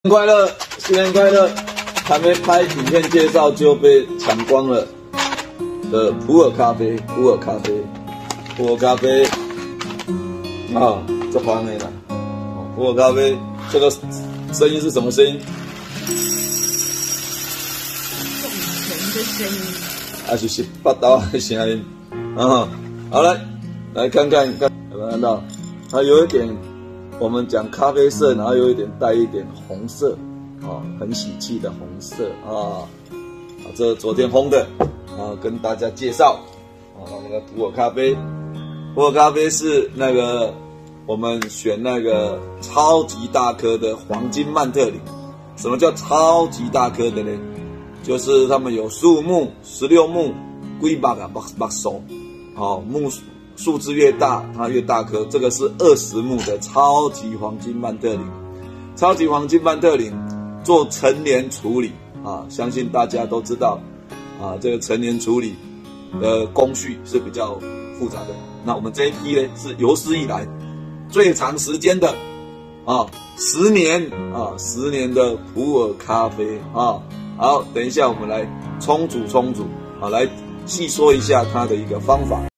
新年快乐，新年快乐！还没拍影片介绍就被抢光了的普洱咖啡，普洱咖啡啊，这方面了。普洱咖啡这个声音是什么声音？ 送钱的声音， 还是八刀的声音啊？好来看看，有没有看到？它有一点，我们讲咖啡色，然后有一点带一点红色，啊，很喜气的红色啊。这昨天烘的啊，跟大家介绍啊，那个普洱咖啡，普洱咖啡是那个我们选那个超级大颗的黄金曼特林。什么叫超级大颗的呢？就是他们有15目、16目、几百啊，把手，好目。数字越大，它越大颗。这个是20目的超级黄金曼特林，超级黄金曼特林做陈年处理啊，相信大家都知道啊，这个陈年处理的工序是比较复杂的。那我们这一批呢，是有史以来最长时间的啊，10年的普洱咖啡啊。好，等一下我们来冲煮啊，来细说一下它的一个方法。